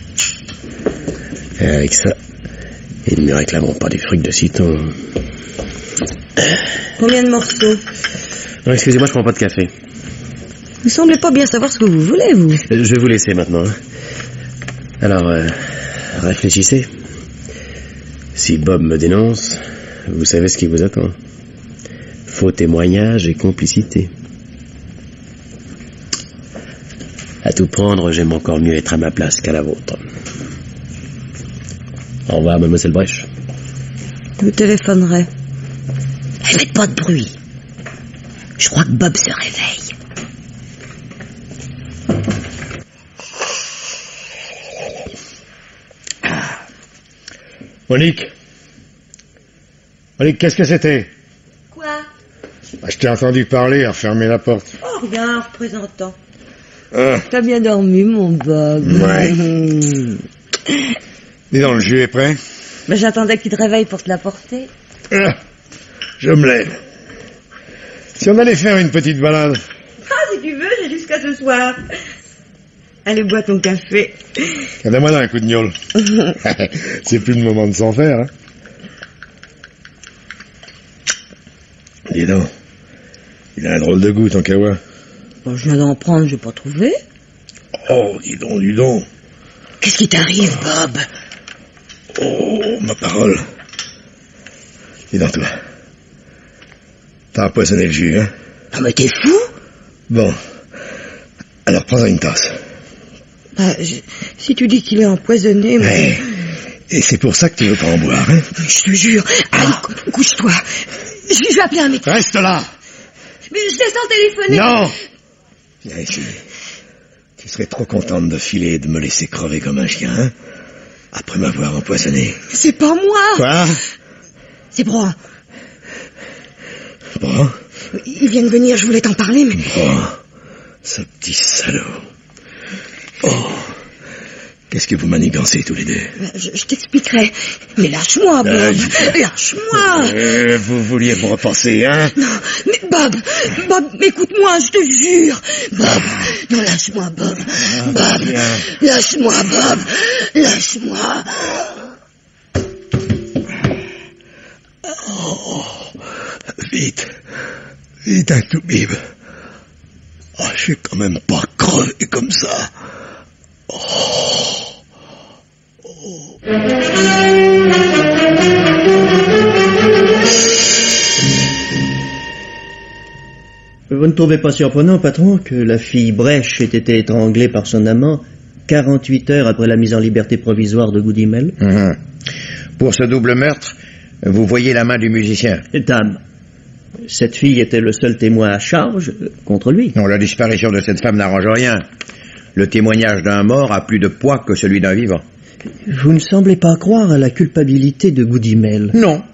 Et avec ça, ils ne me réclameront pas du fric de sitôt. Combien de morceaux? Non, excusez-moi, je prends pas de café. Vous semblez pas bien savoir ce que vous voulez, vous. Je vais vous laisser maintenant. Alors, réfléchissez. Si Bob me dénonce, vous savez ce qui vous attend. Faux témoignage et complicité. À tout prendre, j'aime encore mieux être à ma place qu'à la vôtre. Au revoir, mademoiselle Brèche. Je vous téléphonerai. Faites pas de bruit. Je crois que Bob se réveille. Monique, qu'est-ce que c'était? Quoi? Je t'ai entendu parler à fermer la porte. Oh, rien, représentant. Ah. T'as bien dormi, mon Bob. Ouais. Dis donc, le jus est prêt? Mais j'attendais que tu te réveilles pour te l'apporter. Ah, je me lève. Si on allait faire une petite balade? Ah, si tu veux, j'ai jusqu'à ce soir. Allez, bois ton café. Donne-moi là un coup de gnôle. C'est plus le moment de s'en faire, hein. Dis donc, il a un drôle de goût, ton kawa. Bon, je viens d'en prendre, j'ai pas trouvé. Oh, dis donc. Qu'est-ce qui t'arrive, Bob? Oh, ma parole. Dis donc, toi. T'as empoisonné le jus, hein? Ah, mais t'es fou? Bon. Alors, prends-en une tasse. Bah, si tu dis qu'il est empoisonné, mais... Ouais. Et c'est pour ça que tu veux pas en boire, hein? Je te jure. Allez, couche-toi. Je vais appeler un médecin. Reste là! Mais je descends téléphoner. Non! Viens ici. Tu serais trop contente de filer et de me laisser crever comme un chien, hein? Après m'avoir empoisonné. C'est pas moi. Quoi? C'est Brohan. Bon? Il vient de venir, je voulais t'en parler, mais... Bon, ce petit salaud. Oh, qu'est-ce que vous manigancez tous les deux? Je t'expliquerai. Mais lâche-moi, Bob. Lâche-moi. Vous vouliez me repenser, hein? Non, mais Bob, écoute-moi, je te jure. Bob, non, lâche-moi, Bob. Bob, lâche-moi, Bob. Lâche-moi. Oh, vite. Vite, un tout bib. Oh, je suis quand même pas crevé comme ça. Oh. Oh. Vous ne trouvez pas surprenant, patron, que la fille Brèche ait été étranglée par son amant 48 heures après la mise en liberté provisoire de Goodimel? Pour ce double meurtre, vous voyez la main du musicien. Dame, cette fille était le seul témoin à charge contre lui. Non, la disparition de cette femme n'arrange rien. Le témoignage d'un mort a plus de poids que celui d'un vivant. Vous ne semblez pas croire à la culpabilité de Goodimel. Non.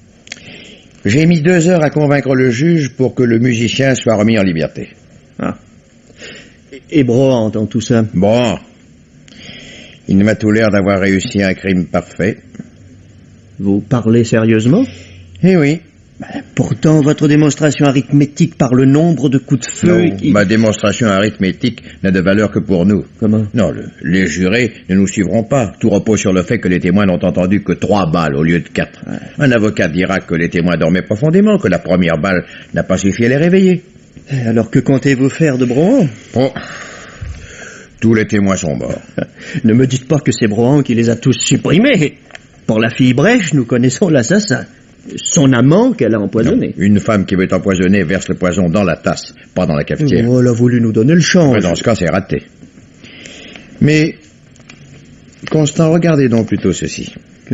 J'ai mis 2 heures à convaincre le juge pour que le musicien soit remis en liberté. Ah. Et Brohan dans tout ça? Bon. Il m'a tout l'air d'avoir réussi un crime parfait. Vous parlez sérieusement? Eh oui. Pourtant, votre démonstration arithmétique par le nombre de coups de feu... Non, ma démonstration arithmétique n'a de valeur que pour nous. Comment? Non, les jurés ne nous suivront pas. Tout repose sur le fait que les témoins n'ont entendu que 3 balles au lieu de 4. Ouais. Un avocat dira que les témoins dormaient profondément, que la première balle n'a pas suffi à les réveiller. Alors que comptez-vous faire de Brohan? Oh. Tous les témoins sont morts. Ne me dites pas que c'est Brohan qui les a tous supprimés. Pour la fille Brèche, nous connaissons l'assassin. Son amant qu'elle a empoisonné. Non, une femme qui veut être empoisonnée verse le poison dans la tasse, pas dans la cafetière. Oh, elle a voulu nous donner le change. Ouais, dans ce cas, c'est raté. Mais, Constant, regardez donc plutôt ceci.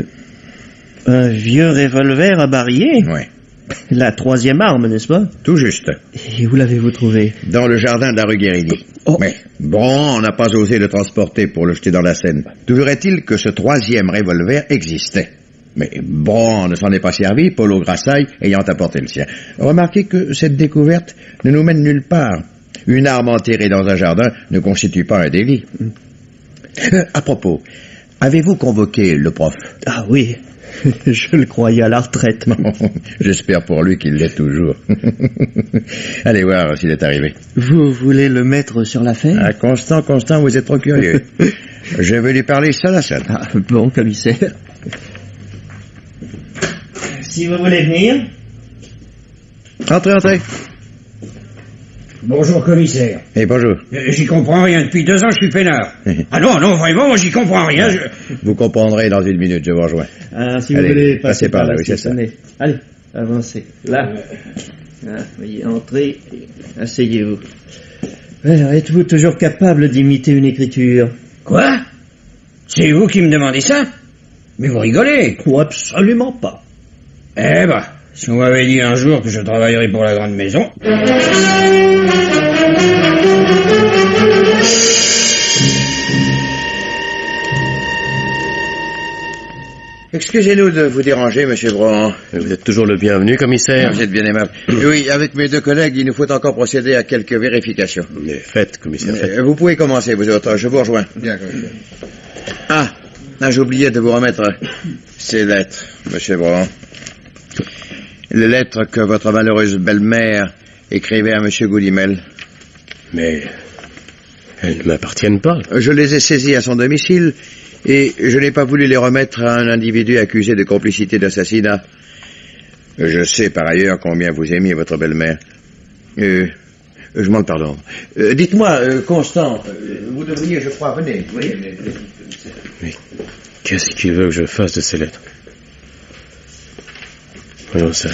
Un vieux revolver à barillet? Oui. La 3e arme, n'est-ce pas? Tout juste. Et où l'avez-vous trouvé? Dans le jardin de la rue Guérini. Oh. Mais Brohan n'a pas osé le transporter pour le jeter dans la Seine. Toujours est-il que ce 3e revolver existait. Mais Brohan ne s'en est pas servi, Polo Grassaille ayant apporté le sien. Remarquez que cette découverte ne nous mène nulle part. Une arme enterrée dans un jardin ne constitue pas un délit. À propos, avez-vous convoqué le prof? Ah oui, je le croyais à la retraite. J'espère pour lui qu'il l'est toujours. Allez voir s'il est arrivé. Vous voulez le mettre sur l'affaire? Ah, Constant, vous êtes trop curieux. Je vais lui parler seul à seul. Ah, bon, commissaire. Si vous voulez venir. Entrez. Bonjour, commissaire. Et bonjour. J'y comprends rien. Depuis 2 ans, je suis peinard. Ah non, vraiment, moi, j'y comprends rien. Vous comprendrez dans 1 minute, je vous rejoins. Ah, si allez, vous voulez passer par là, oui, c'est ça. Allez, avancez. Là. Ah, voyez, entrez, asseyez-vous. Alors, êtes-vous toujours capable d'imiter une écriture? Quoi? C'est vous qui me demandez ça? Mais vous rigolez? Oh, absolument pas. Eh ben, si on m'avait dit un jour que je travaillerais pour la grande maison... Excusez-nous de vous déranger, monsieur Brohan. Vous êtes toujours le bienvenu, commissaire. Vous êtes bien aimable. Oui, avec mes 2 collègues, il nous faut encore procéder à quelques vérifications. Mais faites, commissaire, faites. Vous pouvez commencer, vous autres. Je vous rejoins. Bien, commissaire. Ah, j'ai oublié de vous remettre ces lettres, monsieur Brohan. Les lettres que votre malheureuse belle-mère écrivait à monsieur Goodimel. Mais elles ne m'appartiennent pas. Je les ai saisies à son domicile et je n'ai pas voulu les remettre à un individu accusé de complicité d'assassinat. Je sais par ailleurs combien vous aimiez votre belle-mère. Je demande pardon. Dites-moi, Constant, vous devriez, je crois, venez. Mais qu'est-ce qu'il veut que je fasse de ces lettres? Voyons ça.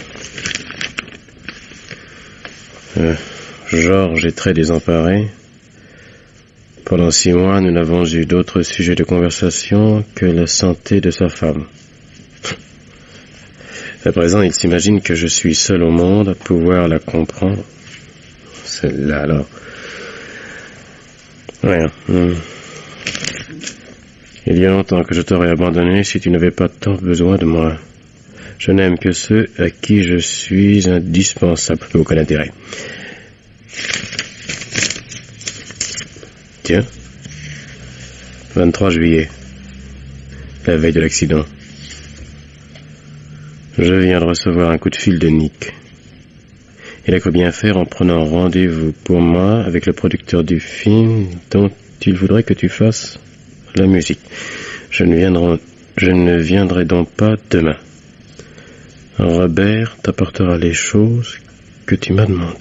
Georges est très désemparé. Pendant 6 mois, nous n'avons eu d'autres sujets de conversation que la santé de sa femme. À présent, il s'imagine que je suis seul au monde à pouvoir la comprendre. Celle-là, alors. Rien. Il y a longtemps que je t'aurais abandonné si tu n'avais pas tant besoin de moi. Je n'aime que ceux à qui je suis indispensable. Aucun intérêt. Tiens. 23 juillet. La veille de l'accident. Je viens de recevoir un coup de fil de Nick. Il a cru bien faire en prenant rendez-vous pour moi avec le producteur du film dont il voudrait que tu fasses la musique. Je ne viendrai donc pas demain. Robert t'apportera les choses que tu m'as demandées.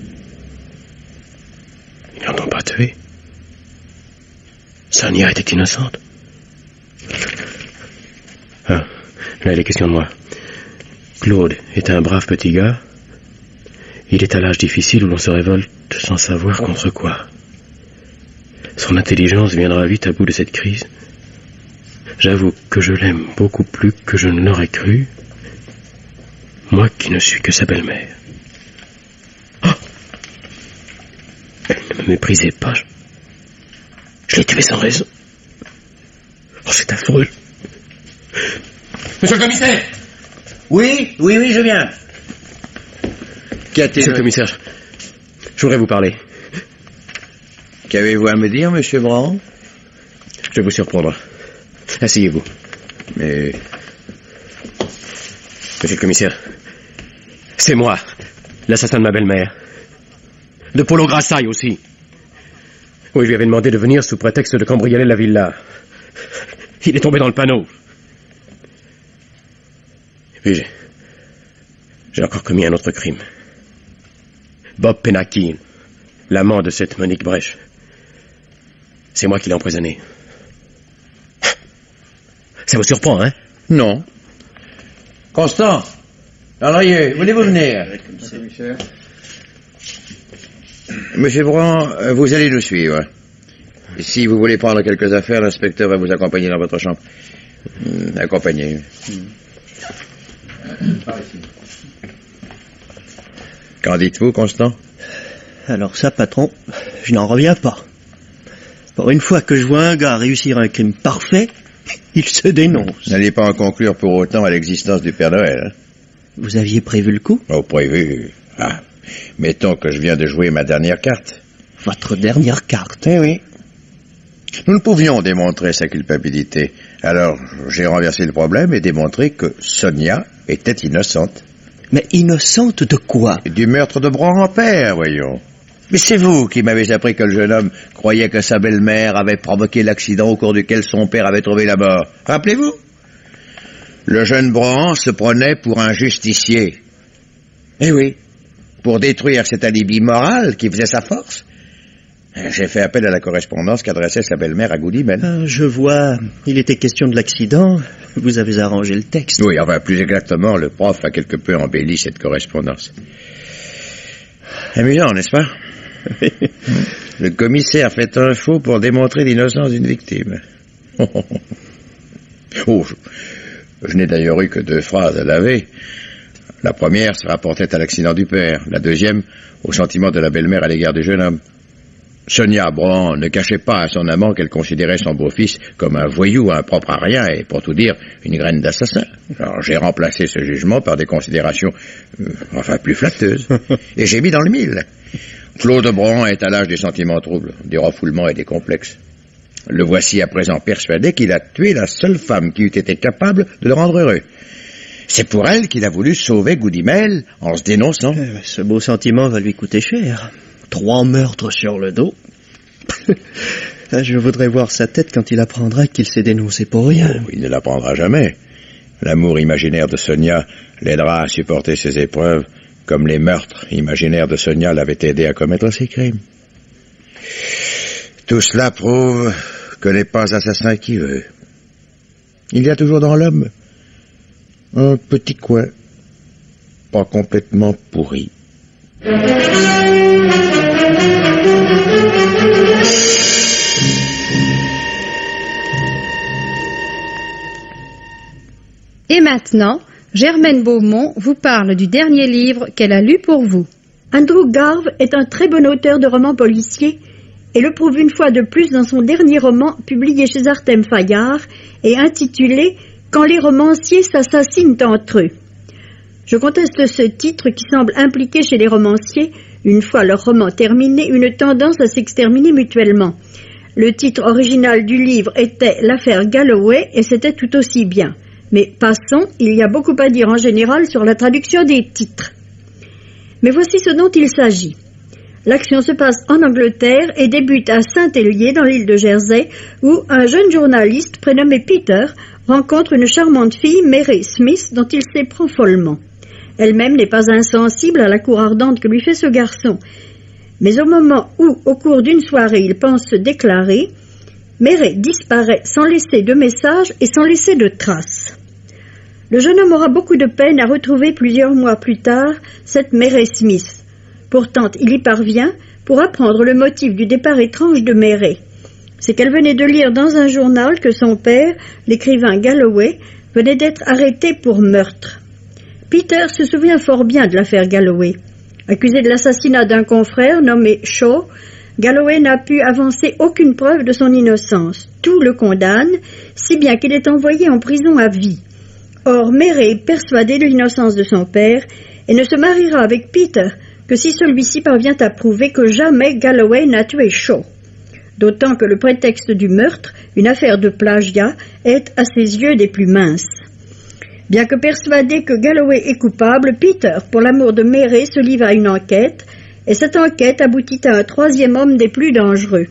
Ils n'en ont pas tué. Sonia était innocente. Ah, là il est question de moi. Claude est un brave petit gars. Il est à l'âge difficile où l'on se révolte sans savoir contre quoi. Son intelligence viendra vite à bout de cette crise. J'avoue que je l'aime beaucoup plus que je ne l'aurais cru, moi qui ne suis que sa belle-mère. Oh, elle ne me méprisait pas. Je l'ai tuée sans raison. Oh, c'est affreux. Monsieur le commissaire! Oui, je viens. Monsieur le commissaire, je voudrais vous parler. Qu'avez-vous à me dire, monsieur Brand? Je vais vous surprendre. Asseyez-vous. Mais... Monsieur le commissaire, c'est moi, l'assassin de ma belle-mère. De Polo Grassaille aussi. Oui, je lui avais demandé de venir sous prétexte de cambrioler la villa. Il est tombé dans le panneau. Et puis j'ai encore commis un autre crime. Bob Penakin, l'amant de cette Monique Brèche. C'est moi qui l'ai empoisonné. Ça vous surprend, hein? Non. Constant, Landrieux, voulez-vous venir? Monsieur Brand, vous allez nous suivre. Si vous voulez prendre quelques affaires, l'inspecteur va vous accompagner dans votre chambre. Accompagnez. Qu'en dites-vous, Constant? Alors ça, patron, je n'en reviens pas. Pour une fois que je vois un gars réussir un crime parfait, il se dénonce. N'allez pas en conclure pour autant à l'existence du Père Noël. Hein? Vous aviez prévu le coup? Oh, prévu. Ah, mettons que je viens de jouer ma dernière carte. Votre dernière carte? Eh oui. Nous ne pouvions démontrer sa culpabilité. Alors, j'ai renversé le problème et démontré que Sonia était innocente. Mais innocente de quoi? Du meurtre de Brand-Père, voyons. Mais c'est vous qui m'avez appris que le jeune homme croyait que sa belle-mère avait provoqué l'accident au cours duquel son père avait trouvé la mort. Rappelez-vous? Le jeune Brand se prenait pour un justicier. Eh oui, pour détruire cet alibi moral qui faisait sa force. J'ai fait appel à la correspondance qu'adressait sa belle-mère à Goodymel. Je vois, il était question de l'accident. Vous avez arrangé le texte. Oui, enfin, plus exactement, le prof a quelque peu embelli cette correspondance. Amusant, n'est-ce pas? Le commissaire fait un faux pour démontrer l'innocence d'une victime. Oh, je n'ai d'ailleurs eu que 2 phrases à laver. La première se rapportait à l'accident du père. La deuxième, au sentiment de la belle-mère à l'égard du jeune homme. Sonia Brand ne cachait pas à son amant qu'elle considérait son beau-fils comme un voyou impropre à rien et, pour tout dire, une graine d'assassin. Alors j'ai remplacé ce jugement par des considérations, plus flatteuses. Et j'ai mis dans le mille. Claude Brand est à l'âge des sentiments troubles, des refoulements et des complexes. Le voici à présent persuadé qu'il a tué la seule femme qui eût été capable de le rendre heureux. C'est pour elle qu'il a voulu sauver Goodymel en se dénonçant. Ce beau sentiment va lui coûter cher. 3 meurtres sur le dos. Je voudrais voir sa tête quand il apprendra qu'il s'est dénoncé pour rien. Oh, il ne l'apprendra jamais. L'amour imaginaire de Sonia l'aidera à supporter ses épreuves, comme les meurtres imaginaires de Sonia l'avaient aidé à commettre ses crimes. Tout cela prouve que n'est pas assassin qui veut. Il y a toujours dans l'homme un petit coin, pas complètement pourri. Et maintenant, Germaine Beaumont vous parle du dernier livre qu'elle a lu pour vous. Andrew Garve est un très bon auteur de romans policiers et le prouve une fois de plus dans son dernier roman publié chez Artem Fayard et intitulé « Quand les romanciers s'assassinent entre eux ». Je conteste ce titre qui semble impliquer chez les romanciers, une fois leur roman terminé, une tendance à s'exterminer mutuellement. Le titre original du livre était « L'affaire Galloway » et c'était tout aussi bien. Mais passons, il y a beaucoup à dire en général sur la traduction des titres. Mais voici ce dont il s'agit. L'action se passe en Angleterre et débute à Saint-Hélier dans l'île de Jersey où un jeune journaliste prénommé Peter rencontre une charmante fille, Mary Smith, dont il s'éprend follement. Elle-même n'est pas insensible à la cour ardente que lui fait ce garçon. Mais au moment où, au cours d'une soirée, il pense se déclarer, Mary disparaît sans laisser de message et sans laisser de traces. Le jeune homme aura beaucoup de peine à retrouver plusieurs mois plus tard cette Mary Smith. Pourtant, il y parvient pour apprendre le motif du départ étrange de Mary. C'est qu'elle venait de lire dans un journal que son père, l'écrivain Galloway, venait d'être arrêté pour meurtre. Peter se souvient fort bien de l'affaire Galloway. Accusé de l'assassinat d'un confrère nommé Shaw, Galloway n'a pu avancer aucune preuve de son innocence. Tout le condamne, si bien qu'il est envoyé en prison à vie. Or, Mary est persuadée de l'innocence de son père et ne se mariera avec Peter que si celui-ci parvient à prouver que jamais Galloway n'a tué Shaw. D'autant que le prétexte du meurtre, une affaire de plagiat, est à ses yeux des plus minces. Bien que persuadé que Galloway est coupable, Peter, pour l'amour de Mary, se livre à une enquête, et cette enquête aboutit à un troisième homme des plus dangereux.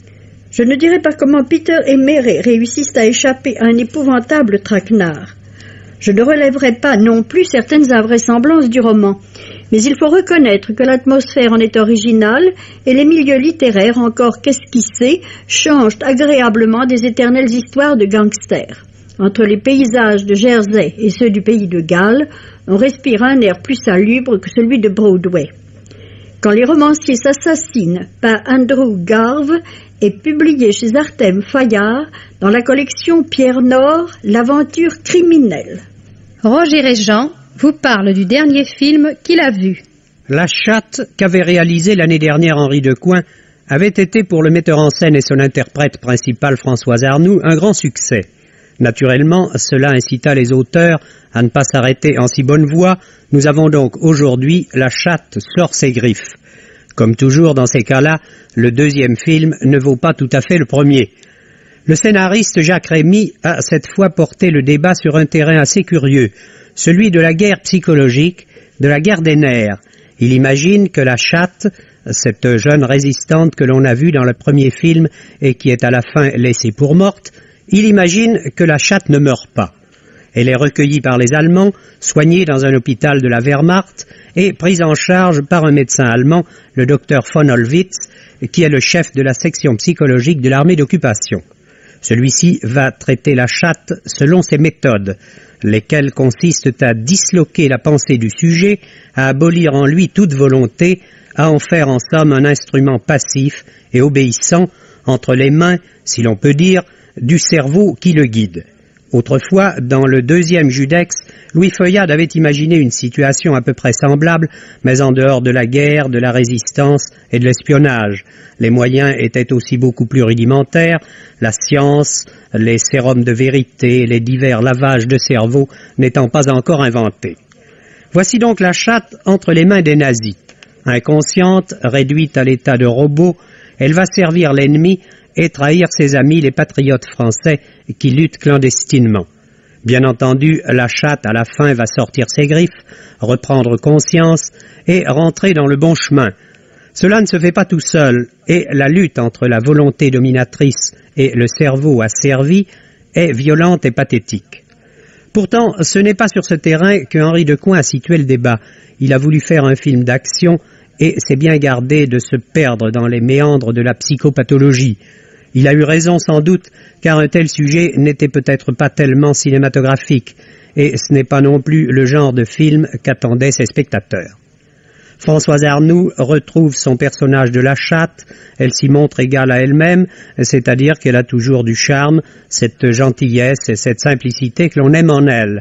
Je ne dirai pas comment Peter et Mary réussissent à échapper à un épouvantable traquenard. Je ne relèverai pas non plus certaines invraisemblances du roman, mais il faut reconnaître que l'atmosphère en est originale et les milieux littéraires encore qu'esquissés changent agréablement des éternelles histoires de gangsters. Entre les paysages de Jersey et ceux du pays de Galles, on respire un air plus salubre que celui de Broadway. Quand les romanciers s'assassinent par Andrew Garve est publié chez Artem Fayard dans la collection Pierre Nord, l'aventure criminelle. Roger Régent vous parle du dernier film qu'il a vu. La chatte qu'avait réalisée l'année dernière Henri Decoing avait été pour le metteur en scène et son interprète principal Françoise Arnoux un grand succès. Naturellement, cela incita les auteurs à ne pas s'arrêter en si bonne voie. Nous avons donc aujourd'hui La chatte sort ses griffes. Comme toujours dans ces cas-là, le deuxième film ne vaut pas tout à fait le premier. Le scénariste Jacques Rémy a cette fois porté le débat sur un terrain assez curieux, celui de la guerre psychologique, de la guerre des nerfs. Il imagine que la chatte, cette jeune résistante que l'on a vue dans le premier film et qui est à la fin laissée pour morte, il imagine que la chatte ne meurt pas. Elle est recueillie par les Allemands, soignée dans un hôpital de la Wehrmacht et prise en charge par un médecin allemand, le docteur von Hollwitz, qui est le chef de la section psychologique de l'armée d'occupation. Celui-ci va traiter la chatte selon ses méthodes, lesquelles consistent à disloquer la pensée du sujet, à abolir en lui toute volonté, à en faire en somme un instrument passif et obéissant entre les mains, si l'on peut dire, du cerveau qui le guide. Autrefois, dans le deuxième Judex, Louis Feuillade avait imaginé une situation à peu près semblable, mais en dehors de la guerre, de la résistance et de l'espionnage. Les moyens étaient aussi beaucoup plus rudimentaires, la science, les sérums de vérité, les divers lavages de cerveau n'étant pas encore inventés. Voici donc la chatte entre les mains des nazis. Inconsciente, réduite à l'état de robot, elle va servir l'ennemi et trahir ses amis les patriotes français qui luttent clandestinement. Bien entendu, la chatte à la fin va sortir ses griffes, reprendre conscience et rentrer dans le bon chemin. Cela ne se fait pas tout seul et la lutte entre la volonté dominatrice et le cerveau asservi est violente et pathétique. Pourtant, ce n'est pas sur ce terrain que Henri Decoing a situé le débat. Il a voulu faire un film d'action et s'est bien gardé de se perdre dans les méandres de la psychopathologie. Il a eu raison sans doute, car un tel sujet n'était peut-être pas tellement cinématographique, et ce n'est pas non plus le genre de film qu'attendaient ses spectateurs. Françoise Arnoux retrouve son personnage de la chatte, elle s'y montre égale à elle-même, c'est-à-dire qu'elle a toujours du charme, cette gentillesse et cette simplicité que l'on aime en elle.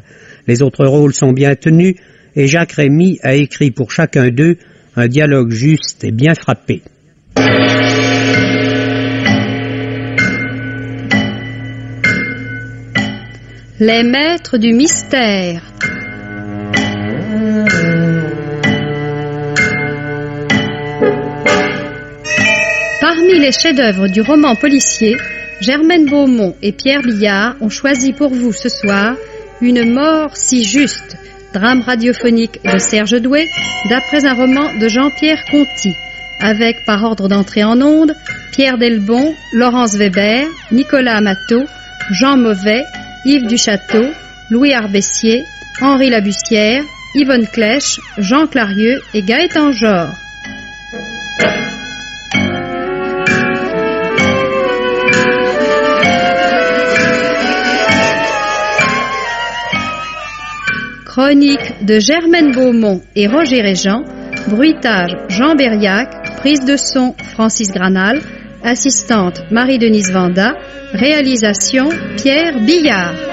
Les autres rôles sont bien tenus et Jacques Rémy a écrit pour chacun d'eux un dialogue juste et bien frappé. Les maîtres du mystère. Parmi les chefs-d'œuvre du roman policier, Germaine Beaumont et Pierre Billard ont choisi pour vous ce soir Une mort si juste, drame radiophonique de Serge Doué, d'après un roman de Jean-Pierre Conti, avec par ordre d'entrée en ondes Pierre Delbon, Laurence Weber, Nicolas Amato, Jean Mauvais, Yves Duchâteau, Louis Arbessier, Henri Labussière, Yvonne Clèche, Jean Clarieux et Gaëtan Jor. Chronique de Germaine Beaumont et Roger Régent, bruitage Jean Berriac, prise de son Francis Granal, assistante Marie-Denise Vanda, réalisation Pierre Billard.